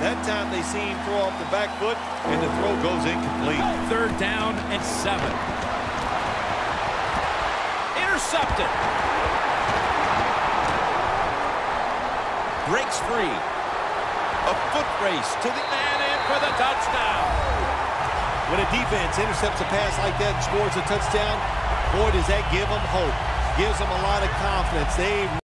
That time they see him throw off the back foot, and the throw goes incomplete. 3rd down and 7. Intercepted. Breaks free. A foot race to the man in for the touchdown. When a defense intercepts a pass like that and scores a touchdown, boy, does that give them hope. Gives them a lot of confidence. They